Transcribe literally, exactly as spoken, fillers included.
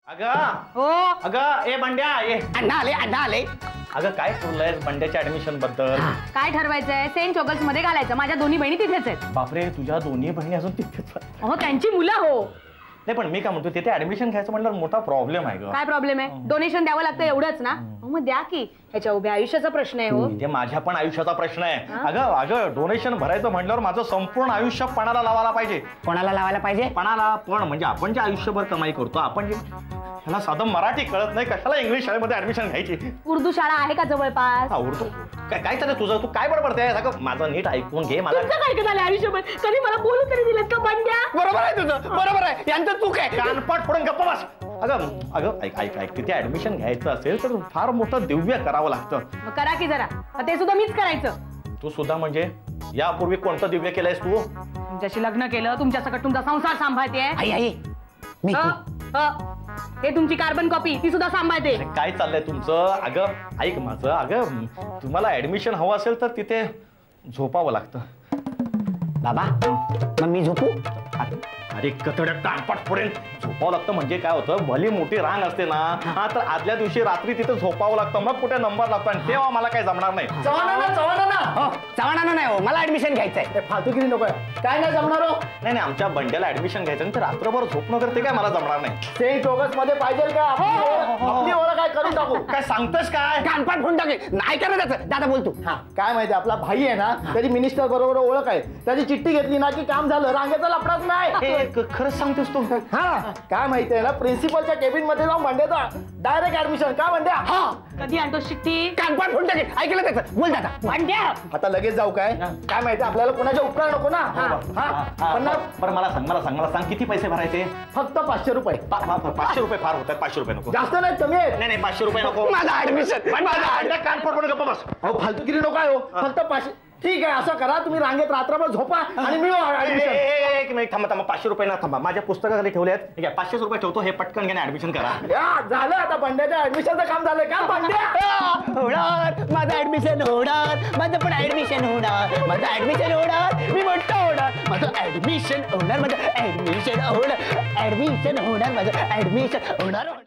अगं हो अगं ए बंड्या ये अण्णा आले अण्णा आले. अगं काय ठरलंय बंड्याच्या ऍडमिशन बद्दल? काय ठरवायचंय? सेंट चोगल्स मध्ये घालायचं. माझ्या दोन्ही बहिणी तिथेच आहेत. बापरे तुझ्या दोन्ही बहिणी अजून तिथेच? हो त्यांची मुलं. हो नाही पण मी काय म्हणतो तिथे ऍडमिशन घ्यायचं म्हटलं मोठा प्रॉब्लेम आहे ग. काय प्रॉब्लेम आहे? डोनेशन द्यावं लागतं एवढंच ना? मग द्या की. ह्याच्या उभ्या आयुष्याचा प्रश्न आहे. हो ते माझ्या पण आयुष्याचा प्रश्न आहे. अगं अगं डोनेशन भरायचं म्हटल्यावर माझं संपूर्ण आयुष्य पणाला लावायला पाहिजे. कोणाला लावायला पाहिजे? पणाला पण म्हणजे आपण जे आयुष्यभर कमाई करतो आपण जे ह्याला साधं मराठी कळत नाही कशाला इंग्लिश शाळेमध्ये ऍडमिशन घ्यायची? उर्दू शाळा आहे का जवळपास? उर्दू काय काय चाललंय तुझं? तू काय बडबडतेय? अगं माझं नीट ऐकून घे. मला तुमचं काय काय झालं आयुष्यभर? कधी मला बोलू तरी दिलं का बंड्या? बरोबर आहे तुझं, बरोबर आहे. यांचं चूक आहे. कानपाट फोडून गप्प बस. अगं अगं ऐक ऐक ऐक तिथे ऍडमिशन घ्यायचं असेल तर फार मोठं दिव्य करावं लागतं. मग करा की जरा. मग ते सुद्धा मीच करायचं. तू सुद्धा म्हणजे यापूर्वी कोणतं दिव्य केलंयस तू? तुमच्याशी लग्न केलं, तुमच्या सकट तुमचा संसार सांभाळते. आई आई मी हे तुमची कार्बन कॉपी ती सुद्धा सांभाळते. काय चाललंय तुमचं? अगं ऐक माझं. अगं तुम्हाला ऍडमिशन हवं असेल तर तिथे झोपावं लागतं. बाबा मग मी झोपू? अरे कथड्या कानपाट फोडेल. झोपावं लागतं म्हणजे काय होतं? भली मोठी रांग असते ना, हा तर आदल्या दिवशी रात्री तिथे झोपावं लागतं. मग कुठे नंबर लागतो आणि तेव्हा मला काही जमणार नाही. चव्हाणांना चव्हाणांना हो चव्हाणांना नाही हो, मला ऍडमिशन घ्यायचंय. फालतूगिरी नको. काय नाही जमणार हो? नाही नाही आमच्या बंड्याला ऍडमिशन घ्यायचं तर रात्रभर झोपणं करते काय मला जमणार नाही. सेंट चोगस मध्ये पाहिजे का? आपली ओळख काय करून टाकू? काय सांगतोस काय? कानपाट फोडून टाके. नाही करा त्याचं. दादा बोल तू. हा काय माहिती आपला भाई आहे ना, त्याची मिनिस्टर बरोबर ओळख आहे. त्याची चिठ्ठी घेतली ना की काम झालं. रांगेचा लफडाच नाही. हे खरंच सांगतोस तू? हा काय माहितीये ना, प्रिन्सिपलच्या केबिन मध्ये जाऊन भांड्याचा डायरेक्ट ऍडमिशन का भांड्या? हा कधी आणतो चिठ्ठी? कानपाट फोडून टाके. ऐकलं त्याचं? बोल दादा. भांड्या आता लगेच जाऊ काय? काय माहिती आपल्याला कोणाच्या उपकार नको ना. हा पण ना बरं मला सांग मला सांग मला सांग किती पैसे भरायचे? फक्त पाचशे रुपये. पा- पा- पा- पाचशे रुपये फार होतात. पाचशे रुपये नको. जास्त नाही कमी आहे. नाही नाही पाचशे रुपये नको. माझा ऍडमिशन माझा कान पडून गप्प बस. अहो फालतूगिरी नको आहे हो. फक्त पाचशे. ठीक आहे असं करा, तुम्ही रांगेत रात्रभर झोपा आणि मी ए, ऍडमिशन. ए, ए, एक मिनिट थांबा थांबा. पाचशे रुपये ना थांबा. माझ्या पुस्तकाखाली ठेवले आहेत. ठीक आहे पाचशे रुपये ठेवतो. हे पटकन घेणे ऍडमिशन करा. झालं आता बंड्याच्या ऍडमिशनचं काम झालं का भांड्या? होणार माझं ऍडमिशन होणार. माझं पण ऍडमिशन होणार. माझं ऍडमिशन होणार. मी मोठं होणार. माझं ऍडमिशन होणार. माझं ऍडमिशन होणार. ऍडमिशन होणार. माझं ऍडमिशन होणार.